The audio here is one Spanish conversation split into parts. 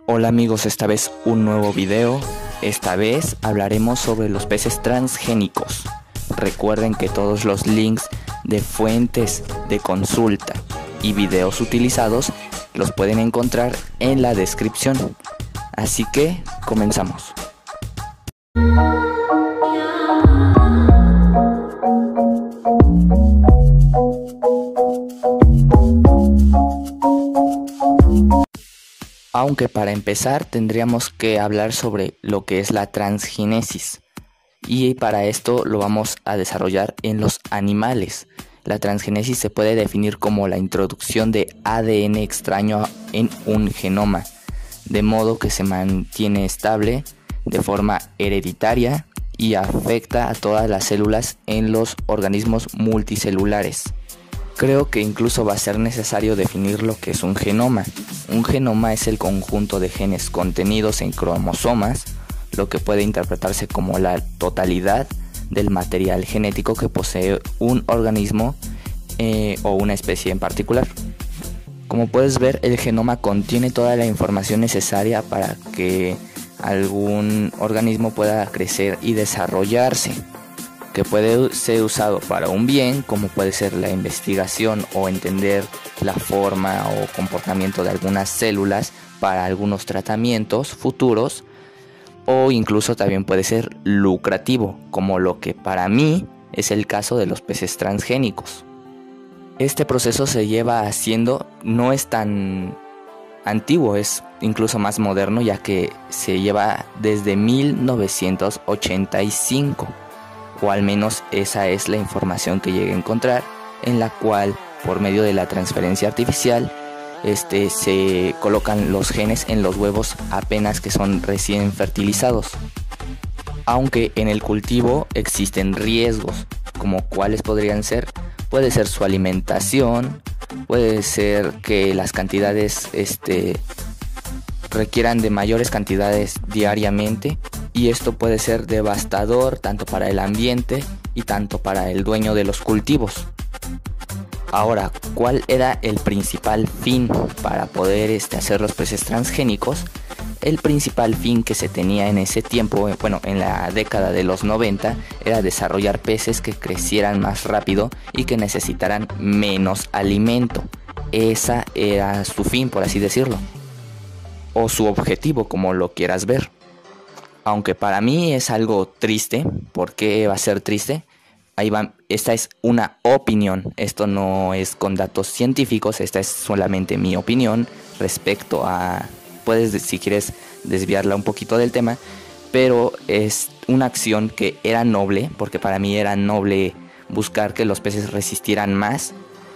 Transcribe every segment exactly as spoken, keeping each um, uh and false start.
Hola amigos, esta vez un nuevo video. Esta vez hablaremos sobre los peces transgénicos. Recuerden que todos los links de fuentes de consulta y videos utilizados los pueden encontrar en la descripción. Así que comenzamos. Aunque para empezar tendríamos que hablar sobre lo que es la transgénesis, y para esto lo vamos a desarrollar en los animales. La transgénesis se puede definir como la introducción de A D N extraño en un genoma, de modo que se mantiene estable de forma hereditaria y afecta a todas las células en los organismos multicelulares. Creo que incluso va a ser necesario definir lo que es un genoma. Un genoma es el conjunto de genes contenidos en cromosomas, lo que puede interpretarse como la totalidad del material genético que posee un organismo eh, o una especie en particular. Como puedes ver, el genoma contiene toda la información necesaria para que algún organismo pueda crecer y desarrollarse, que puede ser usado para un bien, como puede ser la investigación o entender la forma o comportamiento de algunas células para algunos tratamientos futuros, o incluso también puede ser lucrativo, como lo que para mí es el caso de los peces transgénicos. Este proceso se lleva haciendo, no es tan antiguo, es incluso más moderno, ya que se lleva desde mil novecientos ochenta y cinco. O al menos esa es la información que llegué a encontrar, en la cual por medio de la transferencia artificial este, se colocan los genes en los huevos apenas que son recién fertilizados. Aunque en el cultivo existen riesgos, como cuáles podrían ser, puede ser su alimentación, puede ser que las cantidades este, requieran de mayores cantidades diariamente, y esto puede ser devastador tanto para el ambiente y tanto para el dueño de los cultivos. Ahora, ¿cuál era el principal fin para poder este, hacer los peces transgénicos? El principal fin que se tenía en ese tiempo, bueno, en la década de los noventa, era desarrollar peces que crecieran más rápido y que necesitaran menos alimento. Esa era su fin, por así decirlo, o su objetivo, como lo quieras ver. Aunque para mí es algo triste. ¿Por qué va a ser triste? Ahí va, esta es una opinión, esto no es con datos científicos, esta es solamente mi opinión respecto a... Puedes, si quieres, desviarla un poquito del tema, pero es una acción que era noble, porque para mí era noble buscar que los peces resistieran más,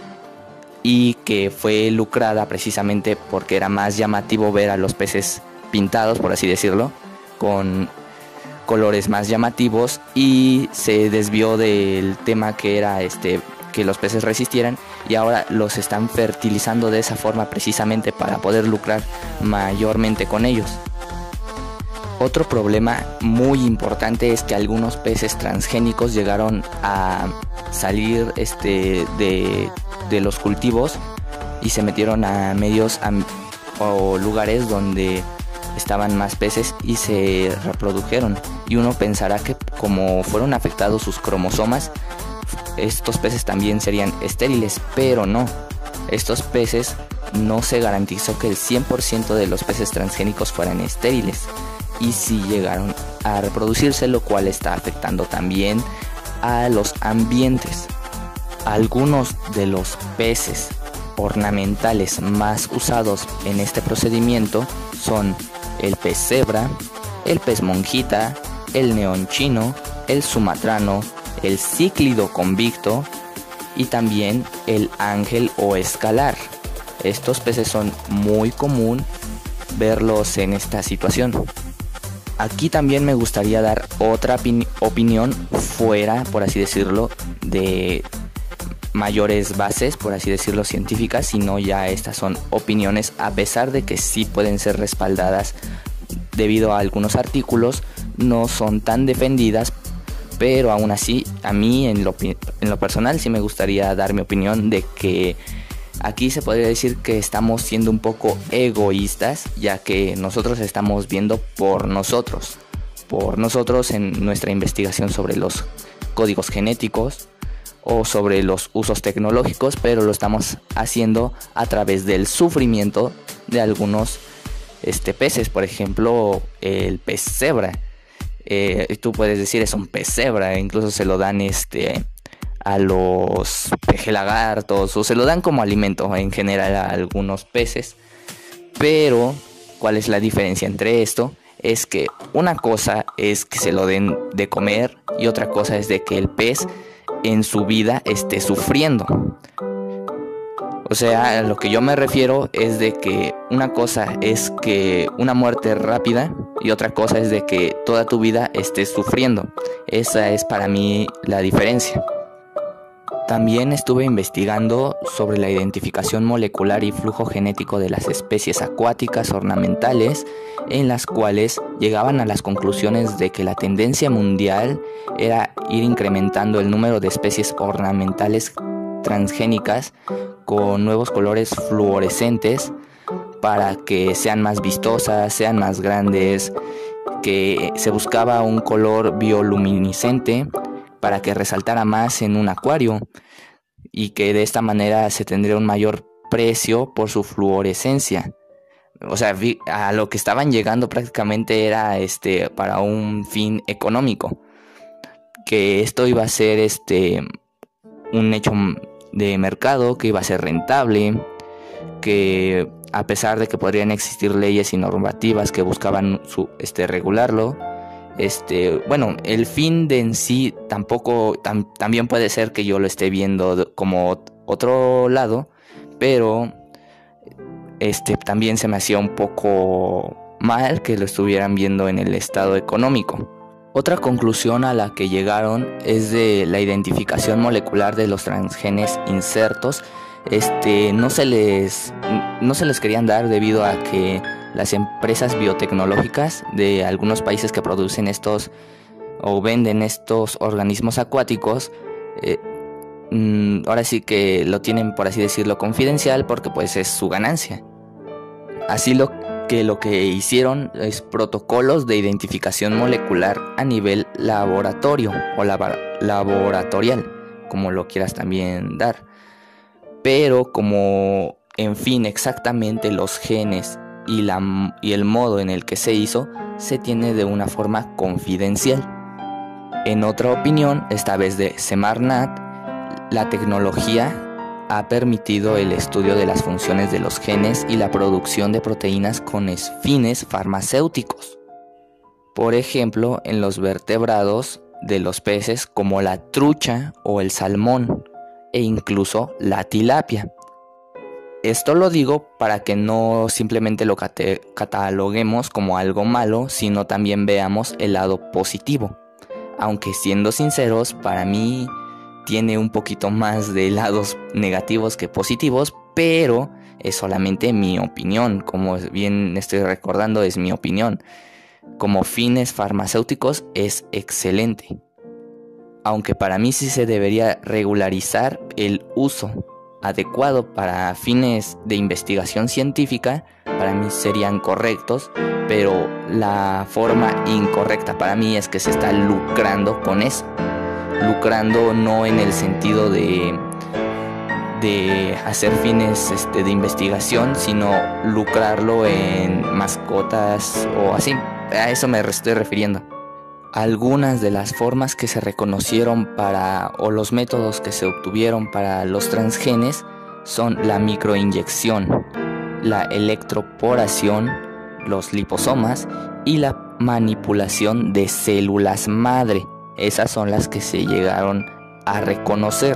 y que fue lucrada precisamente porque era más llamativo ver a los peces pintados, por así decirlo, con colores más llamativos, y se desvió del tema que era este que los peces resistieran, y ahora los están fertilizando de esa forma precisamente para poder lucrar mayormente con ellos. Otro problema muy importante es que algunos peces transgénicos llegaron a salir este de, de los cultivos y se metieron a medios a, o lugares donde estaban más peces y se reprodujeron, y uno pensará que como fueron afectados sus cromosomas, estos peces también serían estériles, pero no. Estos peces no se garantizó que el cien por ciento de los peces transgénicos fueran estériles, y sí llegaron a reproducirse, lo cual está afectando también a los ambientes. Algunos de los peces ornamentales más usados en este procedimiento son el pez cebra, el pez monjita, el neón chino, el sumatrano, el cíclido convicto y también el ángel o escalar. Estos peces son muy común verlos en esta situación. Aquí también me gustaría dar otra opin- opinión fuera, por así decirlo, de mayores bases, por así decirlo, científicas, sino ya estas son opiniones, a pesar de que sí pueden ser respaldadas debido a algunos artículos, no son tan defendidas, pero aún así a mí en lo, en lo personal sí me gustaría dar mi opinión de que Aquí se podría decir que estamos siendo un poco egoístas, ya que nosotros estamos viendo por nosotros, por nosotros en nuestra investigación sobre los códigos genéticos o sobre los usos tecnológicos, pero lo estamos haciendo a través del sufrimiento de algunos este, peces, por ejemplo el pez cebra. Eh, tú puedes decir es un pez cebra, incluso se lo dan este a los pejelagartos o se lo dan como alimento en general a algunos peces. Pero ¿cuál es la diferencia entre esto? Es que una cosa es que se lo den de comer y otra cosa es de que el pez en su vida esté sufriendo. O sea, a lo que yo me refiero es de que una cosa es que una muerte rápida y otra cosa es de que toda tu vida estés sufriendo. Esa es para mí la diferencia. También estuve investigando sobre la identificación molecular y flujo genético de las especies acuáticas ornamentales, en las cuales llegaban a las conclusiones de que la tendencia mundial era ir incrementando el número de especies ornamentales transgénicas con nuevos colores fluorescentes para que sean más vistosas, sean más grandes, que se buscaba un color bioluminiscente para que resaltara más en un acuario y que de esta manera se tendría un mayor precio por su fluorescencia. O sea, a lo que estaban llegando prácticamente era este para un fin económico, que esto iba a ser este un hecho de mercado, que iba a ser rentable, que a pesar de que podrían existir leyes y normativas que buscaban su, este, regularlo, Este, bueno, el fin de en sí tampoco, tam, también puede ser que yo lo esté viendo como otro lado, pero este, también se me hacía un poco mal que lo estuvieran viendo en el estado económico. Otra conclusión a la que llegaron es de la identificación molecular de los transgenes insertos. Este, no se les, no se les querían dar debido a que las empresas biotecnológicas de algunos países que producen estos o venden estos organismos acuáticos, eh, mm, ahora sí que lo tienen, por así decirlo, confidencial, porque pues es su ganancia. Así lo que lo que hicieron es protocolos de identificación molecular a nivel laboratorio o lab- laboratorial, como lo quieras también dar. Pero como, en fin, exactamente los genes y, la, y el modo en el que se hizo se tiene de una forma confidencial. En otra opinión, esta vez de Semarnat, la tecnología ha permitido el estudio de las funciones de los genes y la producción de proteínas con fines farmacéuticos. Por ejemplo, en los vertebrados de los peces como la trucha o el salmón e incluso la tilapia. Esto lo digo para que no simplemente lo cate- cataloguemos como algo malo, sino también veamos el lado positivo. Aunque siendo sinceros, para mí tiene un poquito más de lados negativos que positivos, pero es solamente mi opinión. Como bien estoy recordando, es mi opinión. Como fines farmacéuticos es excelente. Aunque para mí sí se debería regularizar el uso adecuado para fines de investigación científica, para mí serían correctos, pero la forma incorrecta para mí es que se está lucrando con eso. Lucrando no en el sentido de, de hacer fines este, de investigación, sino lucrarlo en mascotas o así. A eso me estoy refiriendo. Algunas de las formas que se reconocieron para, o los métodos que se obtuvieron para los transgenes son la microinyección, la electroporación, los liposomas y la manipulación de células madre. Esas son las que se llegaron a reconocer.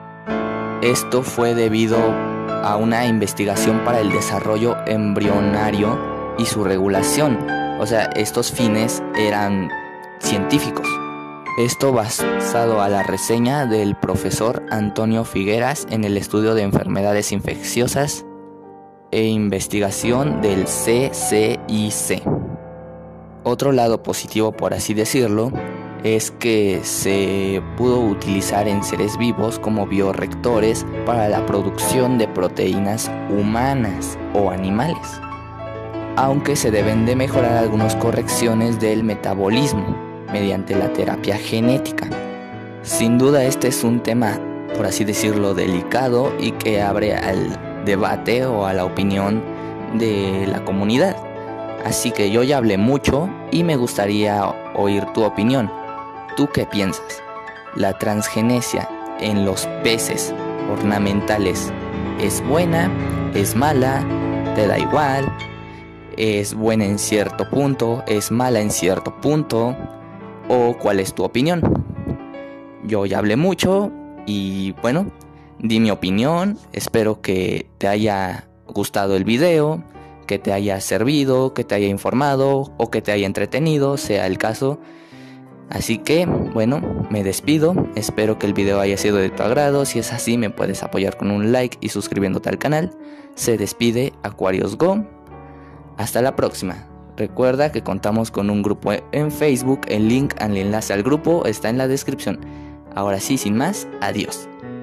Esto fue debido a una investigación para el desarrollo embrionario y su regulación. O sea, estos fines eran científicos. Esto basado a la reseña del profesor Antonio Figueras en el estudio de enfermedades infecciosas e investigación del C C I C. Otro lado positivo, por así decirlo, es que se pudo utilizar en seres vivos como bioreactores para la producción de proteínas humanas o animales, aunque se deben de mejorar algunas correcciones del metabolismo mediante la terapia genética. Sin duda este es un tema, por así decirlo, delicado y que abre al debate o a la opinión de la comunidad. Así que yo ya hablé mucho y me gustaría oír tu opinión. ¿Tú qué piensas? ¿La transgenesia en los peces ornamentales es buena? ¿Es mala? ¿Te da igual? ¿Es buena en cierto punto? ¿Es mala en cierto punto? ¿O cuál es tu opinión? Yo ya hablé mucho y bueno, di mi opinión. Espero que te haya gustado el video, que te haya servido, que te haya informado o que te haya entretenido, sea el caso. Así que, bueno, me despido. Espero que el video haya sido de tu agrado. Si es así, me puedes apoyar con un like y suscribiéndote al canal. Se despide Aquarius Go. Hasta la próxima. Recuerda que contamos con un grupo en Facebook. El link al enlace al grupo está en la descripción. Ahora sí, sin más, adiós.